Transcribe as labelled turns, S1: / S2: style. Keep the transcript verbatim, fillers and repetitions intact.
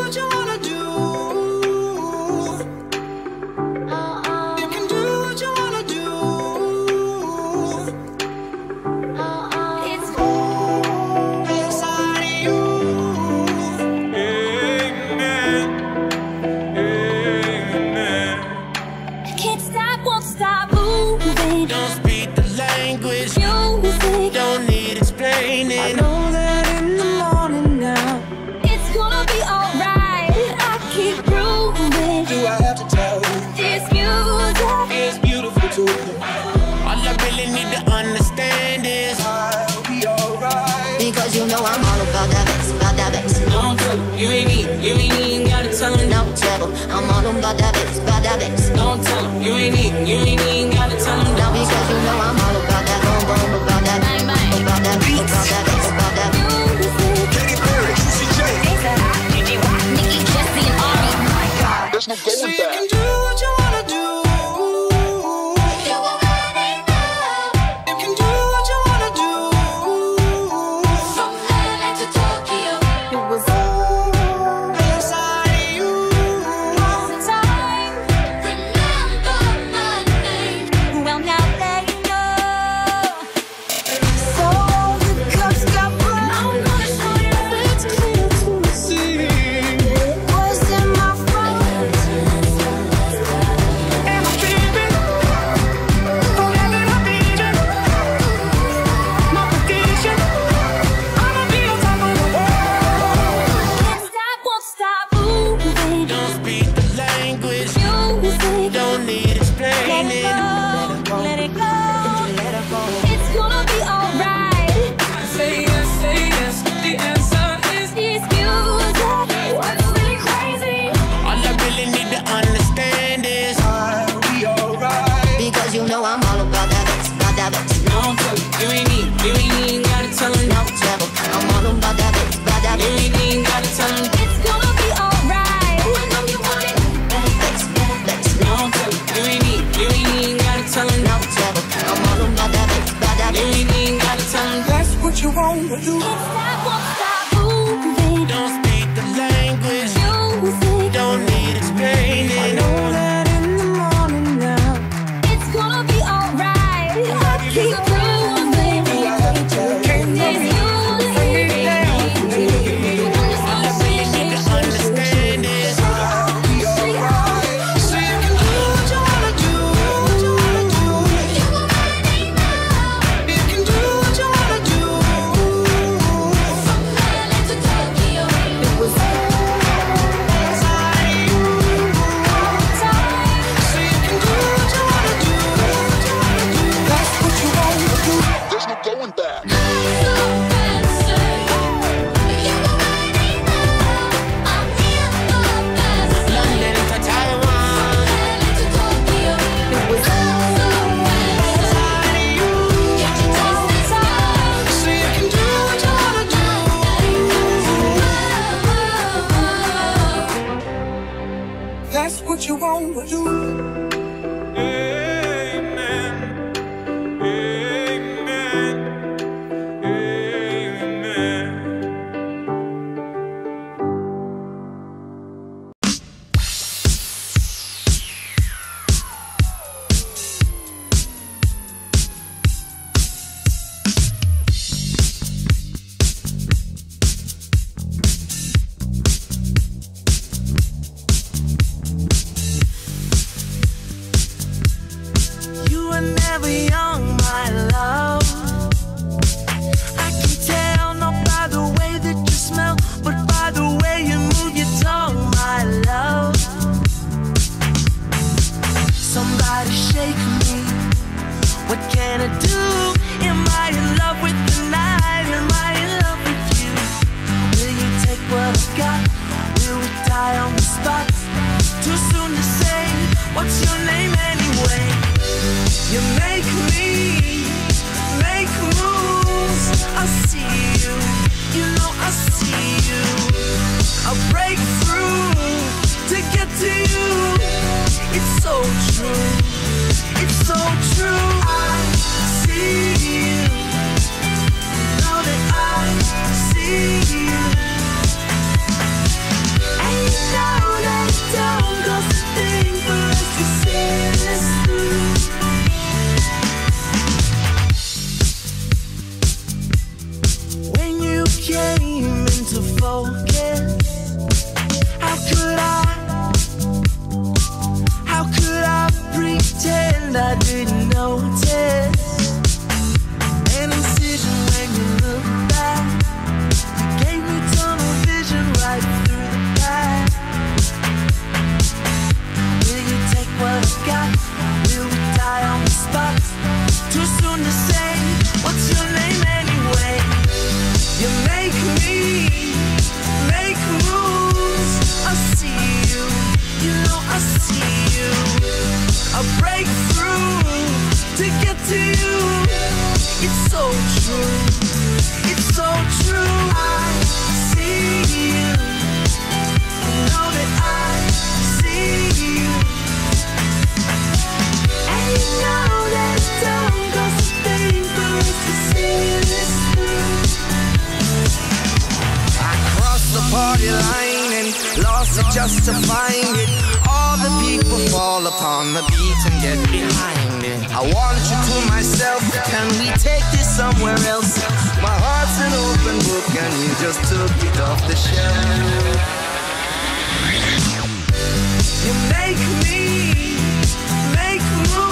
S1: what you wanna do. You can do what you wanna do. It's all inside of you. Amen. Amen.
S2: Can't stop, won't stop moving.
S1: Don't speak the language.
S2: Music.
S1: Don't need explaining.
S2: I know that in the morning now it's gonna be alright. I keep proving.
S1: Do I have to tell you?
S2: This music
S1: It's beautiful too. All I really need to understand is I'll be alright.
S3: Because you know I'm all about that bass, about that bass.
S4: Don't tell him, you ain't need, you ain't even gotta tell him.
S3: No trouble, I'm all about that bass, about that bass.
S4: Don't tell him, you ain't need, you ain't even gotta tell him.
S3: Now because you know I'm all about that boom boom, about that,
S2: Bang, bang.
S3: about that, about that bass, about that.
S2: music.
S1: Katy Perry, Juicy J.
S2: Nikki, Jesse, and Ari.
S5: There's no
S1: So
S5: going
S1: you
S5: back.
S1: can do what you wanna do.
S2: You already know.
S1: You can do what you wanna do.
S2: From L A to Tokyo, it was
S1: All inside of you.
S2: all the time. Remember my name. Well, now that you know. So the cups got full. I'm gonna show you it's clear to see. What's in my front?
S1: And my baby, forever I need you. My vacation, I'ma be on top of the world.
S2: Can't stop, won't stop moving.
S1: Don't speak the language.
S2: Music.
S1: Don't need
S2: Let it
S1: explaining.
S2: go, let it go. It's gonna be alright.
S4: Say yes, say yes, the answer is
S2: This music, what's really crazy?
S1: All I really need to understand is I'll be alright.
S3: Because you know I'm all about that bass, about that bass.
S4: don't tell him, you ain't need, you ain't even gotta tell him.
S3: No trouble, I'm all about that bass, about that
S4: You
S3: bass.
S4: ain't even gotta tell him.
S2: It's gonna be alright. I know you want it.
S3: Bass, bass.
S4: Don't tell him, you ain't need, you ain't even gotta tell him.
S3: No trouble, I'm all about that bass, about that
S4: You
S3: bass.
S4: ain't even gotta tell him.
S1: That's what you wanna do.
S2: Can't stop, won't stop moving.
S1: Don't speak the language.
S2: Music.
S1: Don't need explaining.
S2: that in the morning now it's gonna be alright. I keep proving. This music.
S1: All I really need to understand is I'll be alright. So you can do what you wanna do. What you wanna do. You can do what you wanna do.
S2: From L A to Tokyo, it was
S1: Inside of you.
S2: all the time.
S1: So you can do what you wanna do. What you wanna do. That's what you wanna do.
S5: There's no going back.
S2: So fancy. You already know. I'm here for the best.
S1: London to Taiwan.
S2: L A to Tokyo, it was all so fancy.
S1: Inside of you.
S2: Can't you taste this love?
S1: So you can do what you wanna do. That's what you wanna do. Amen. Amen. Amen.
S6: You were never young, my love. I can tell not by the way that you smell, but by the way you move your tongue, my love. Somebody shake me. What can I do? Am I in love with the night? Am I in love with you? Will you take what I've got? Will we die on the spot? Too soon to say. What's your name anyway? You make me make moves. I see you, you know I see you. I break through to get to you. It's so true, it's so true. I see you, know that I see you. And focus. How could I? How could I pretend I didn't notice? An incision when you look back. You gave me tunnel vision right through the back. Will you take what I got? Will we die on the spot? Too soon to say. What's your name anyway? You make me make moves. I see you, you know I see you. I break through to get to you. It's so true, it's so true. I see you, you know that I see you. And you know that it's time goes to thing for us to see this through. I crossed the party line and lost it just to find it. All the people fall upon the beat and get behind it. I want you to myself, can we take this somewhere else? My heart's an open book and you just took it off the shelf. You make me make moves.